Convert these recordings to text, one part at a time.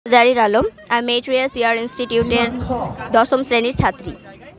জারির আলম, আমি মেট্রিয়াস ইয়ার ইনস্টিটিউটের দশম শ্রেণীর ছাত্রী।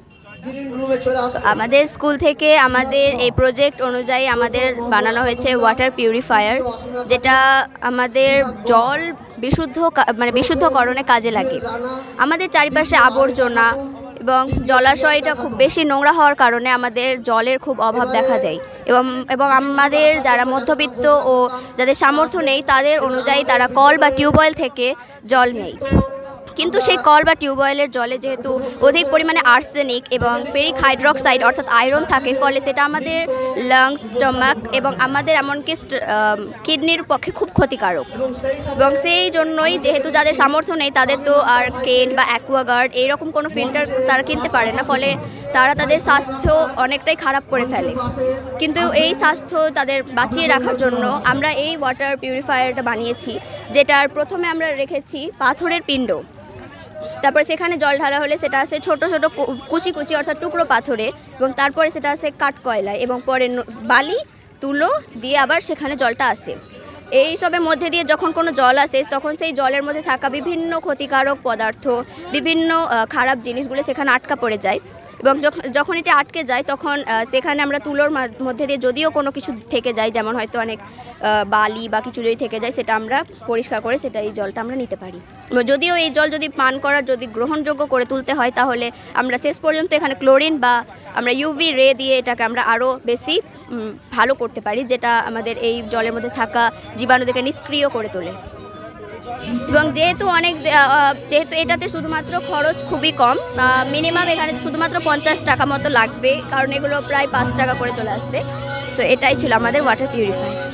আমাদের স্কুল থেকে আমাদের এই প্রজেক্ট অনুযায়ী আমাদের বানানো হয়েছে ওয়াটার পিউরিফায়ার, যেটা আমাদের জল বিশুদ্ধকরণে কাজে লাগে। আমাদের চারিপাশে আবর্জনা এবং জলাশয়টা খুব বেশি নোংরা হওয়ার কারণে আমাদের জলের খুব অভাব দেখা দেয় এবং আমাদের যারা মধ্যবিত্ত ও যাদের সামর্থ্য নেই তাদের অনুযায়ী তারা কল বা টিউবওয়েল থেকে জল নেয়। কিন্তু সেই কল বা টিউবওয়েলের জলে যেহেতু অধিক পরিমাণে আর্সেনিক এবং ফেরিক হাইড্রক্সাইড অর্থাৎ আয়রন থাকে, ফলে সেটা আমাদের লাংস, স্টমাক এবং আমাদের এমনকি কিডনির পক্ষে খুব ক্ষতিকারক। এবং সেই জন্যই যেহেতু যাদের সামর্থ্য নেই তাদের তো আর কেন বা অ্যাকোয়াগার্ড এইরকম কোনো ফিল্টার তারা কিনতে পারে না, ফলে তারা তাদের স্বাস্থ্য অনেকটাই খারাপ করে ফেলে। কিন্তু এই স্বাস্থ্য তাদের বাঁচিয়ে রাখার জন্য আমরা এই ওয়াটার পিউরিফায়ারটা বানিয়েছি, যেটার প্রথমে আমরা রেখেছি পাথরের পিণ্ড। তারপরে সেখানে জল ঢালা হলে সেটা আসে ছোট ছোট কুচি কুচি অর্থাৎ টুকরো পাথরে, এবং তারপরে সেটা আসে কাঠ কয়লায়, এবং পরে বালি তুলো দিয়ে আবার সেখানে জলটা আসে। এই সবের মধ্যে দিয়ে যখন কোনো জল আসে তখন সেই জলের মধ্যে থাকা বিভিন্ন ক্ষতিকারক পদার্থ, বিভিন্ন খারাপ জিনিসগুলো সেখানে আটকা পড়ে যায়। এবং যখন এটা আটকে যায় তখন সেখানে আমরা তুলোর মধ্যে দিয়ে যদিও কোনো কিছু থেকে যায়, যেমন হয়তো অনেক বালি বা কিছু যদি থেকে যায়, সেটা আমরা পরিষ্কার করে সেটা এই জলটা আমরা নিতে পারি। যদিও এই জল যদি পান করার যদি গ্রহণযোগ্য করে তুলতে হয় তাহলে আমরা শেষ পর্যন্ত এখানে ক্লোরিন বা আমরা ইউভি রে দিয়ে এটাকে আমরা আরও বেশি ভালো করতে পারি, যেটা আমাদের এই জলের মধ্যে থাকা জীবাণুদেরকে নিষ্ক্রিয় করে তোলে। এবং যেহেতু এটাতে শুধুমাত্র খরচ খুবই কম, মিনিমাম এখানে শুধুমাত্র 50 টাকা মতো লাগবে, কারণ এগুলো প্রায় 5 টাকা করে চলে আসবে। সো এটাই ছিল আমাদের ওয়াটার পিউরিফায়ার।